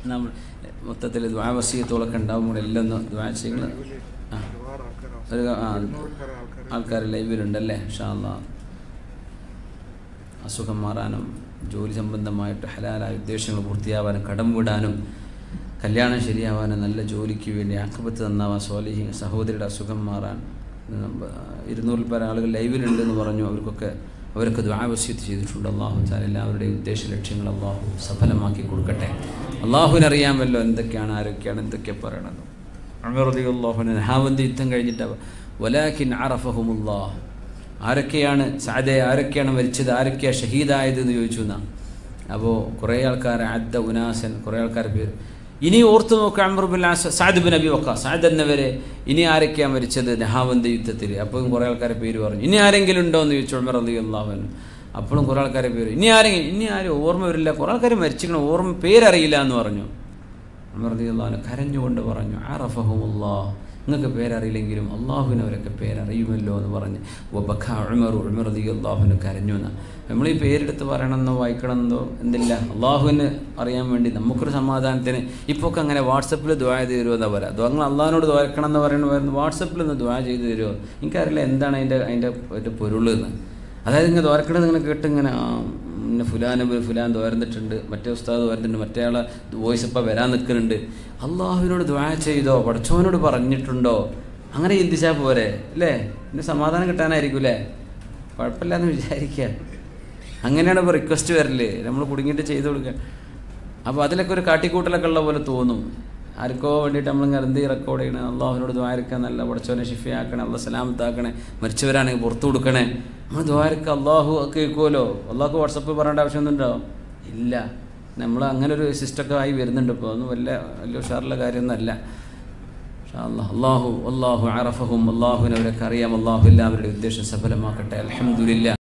നമ്മൾ മൊത്തത്തിൽ ദുആ വസിയത്തുകളൊക്കെ ഉണ്ടാകുമ്പോൾ എല്ലാം ഒന്ന് ദുആ ചെയ്യണം. ഒരു ആൾക്കാർ ലൈവിലുണ്ടല്ലേ? ഇൻഷാ അല്ലാഹ്. അസുഖം മാറാനും ജോലി സംബന്ധമായിട്ട് ഹലാലായ ഉദ്ദേശങ്ങൾ പൂർത്തിയാവാനും കടം വിടാനും കല്യാണം ശരിയാവാനും നല്ല ജോലിക്ക് വേണ്ടി ആഖിബത്ത് നന്നാവാൻ സ്വാലിഹീൻ സഹോദരിയുടെ അസുഖം മാറാൻ 200 പേർ ആളുകൾ ലൈവിലുണ്ടെന്ന് പറഞ്ഞു. അവരൊക്കെ ദുആ വസിയത്ത് ചെയ്തിട്ടുണ്ട്. അല്ലാഹു തആല എല്ലാവരുടെയും ഉദ്ദേശ ലക്ഷ്യങ്ങൾ അല്ലാഹു സഫലമാക്കി കൊടുക്കട്ടെ. അല്ലാഹുവിനറിയാമല്ലോ എന്തൊക്കെയാണ് ആരൊക്കെയാണ് എന്തൊക്കെ പറയണത്. ഉമർ റളിയല്ലാഹു അൻഹു നഹാവന്തി യുദ്ധം കഴിഞ്ഞിട്ട് വലാകിൻ അറഫഹുമുല്ലാഹ്, ആരൊക്കെയാണ് സഅദേ ആരൊക്കെയാണ് മരിച്ചത്, ആരൊക്കെയാണ് ഷഹീദായത് എന്ന് ചോദിച്ചു എന്നാണ്. അപ്പോൾ കുറേ ആൾക്കാർ അദ്ദ ഉനാസൻ, കുറേ ആൾക്കാർ പേര് ഇനി ഓർത്തു നോക്കുക. Amr bin As, Saad bin Abi Waqqas, Saad എന്നവരെ ഇനി ആരൊക്കെയാണ് മരിച്ചത് നഹാവന്തി യുദ്ധത്തിൽ. അപ്പോഴും കുറേ ആൾക്കാരെ പേര് പറഞ്ഞു. ഇനി ആരെങ്കിലും ഉണ്ടോ എന്ന് ചോദിച്ചു ഉമർ റളിയല്ലാഹു അൻഹു. അപ്പോഴും കുറേ ആൾക്കാരെ പേര് ഇനി ആരും ഓർമ്മ വരില്ല, കുറേ ആൾക്കാർ മരിച്ചിരിക്കണം, ഓർമ്മ പേരറിയില്ല എന്ന് പറഞ്ഞു. ഉമർ റളിയല്ലാഹു അൻഹു കരഞ്ഞുകൊണ്ട് പറഞ്ഞു അറഫഹുമുല്ലാഹ്, നിങ്ങൾക്ക് പേരറിയില്ലെങ്കിലും അള്ളാഹുവിന് അവരൊക്കെ പേരറിയുമല്ലോ എന്ന് പറഞ്ഞ് വബക്കാ ഉമർ റളിയല്ലാഹു അൻഹു കരഞ്ഞു എന്നാണ്. നമ്മൾ ഈ പേരെടുത്ത് പറയണമെന്നോ വായിക്കണമെന്നോ എന്തില്ല, അള്ളാഹുവിന് അറിയാൻ വേണ്ടി നമുക്കൊരു സമാധാനത്തിന്. ഇപ്പോൾ ഒക്കെ അങ്ങനെ വാട്സപ്പിൽ ദുആ ചെയ്ത് തരുമോ എന്നാ പറയാം. നിങ്ങൾ അള്ളാഹിനോട് ദുആക്കണം എന്ന് പറയുന്നത് വാട്സപ്പിൽ ഒന്ന് ദുആ ചെയ്ത് തരുമോ, എനിക്കറിയില്ല എന്താണ് അതിൻ്റെ പൊരുളെന്ന്. അതായത് ഇങ്ങനെ ദുആക്കണത് ഇങ്ങനെ കേട്ട് ഇങ്ങനെ പിന്നെ ഫുലാൻ ദുആർന്നിട്ടുണ്ട്, മറ്റേ ഉസ്താദ് ദുആർന്നിട്ടുണ്ട്, മറ്റേ ആളെ വോയിസ് ഇപ്പോൾ വരാൻ നിൽക്കുന്നുണ്ട്. അള്ളാഹുവിനോട് ദുആ ചെയ്തോ, പടച്ചവനോട് പറഞ്ഞിട്ടുണ്ടോ, അങ്ങനെ ചിന്തിച്ചാൽ പോരെ അല്ലേ? പിന്നെ സമാധാനം കിട്ടാനായിരിക്കും അല്ലേ? കുഴപ്പമില്ല എന്ന് വിചാരിക്കുക. അങ്ങനെയാണ് ഇപ്പോൾ റിക്വസ്റ്റ് വരല്, നമ്മൾ കുടുങ്ങിയിട്ട് ചെയ്ത് കൊടുക്കുക. അപ്പോൾ അതിലൊക്കെ ഒരു കാട്ടിക്കൂട്ടലൊക്കെ ഉള്ള പോലെ തോന്നും. ആർക്കോ വേണ്ടിയിട്ട് നമ്മളിങ്ങനെ എന്ത് റെക്കോർഡ് ചെയ്യണേ, അള്ളാഹുവിനോട് ദ്വാരക്കാൻ നല്ല പടച്ചവനെ ഷിഫയാക്കണേ, അള്ളാഹ് സലാമത്താക്കണേ, മരിച്ചവരാണെങ്കിൽ പുറത്തു കൊടുക്കണേ. നമ്മൾ ദ്വാരക്ക് അള്ളാഹു കേൾക്കുമല്ലോ. അള്ളാഹു വാട്സപ്പ് പറയേണ്ട ആവശ്യമൊന്നുമുണ്ടോ? ഇല്ല. നമ്മൾ അങ്ങനെ ഒരു സിസ്റ്റമൊക്കെ ആയി വരുന്നുണ്ട് ഇപ്പോൾ. ഒന്നും വലിയ ഉഷാറുള്ള കാര്യമൊന്നുമല്ല. അള്ളാഹു അറഫഹും, അള്ളാഹുവിനവരൊക്കെ അറിയാം. അള്ളാഹു എല്ലാവരുടെ ഉദ്ദേശം സഫലമാക്കട്ടെ. അൽഹംദുലില്ലാ.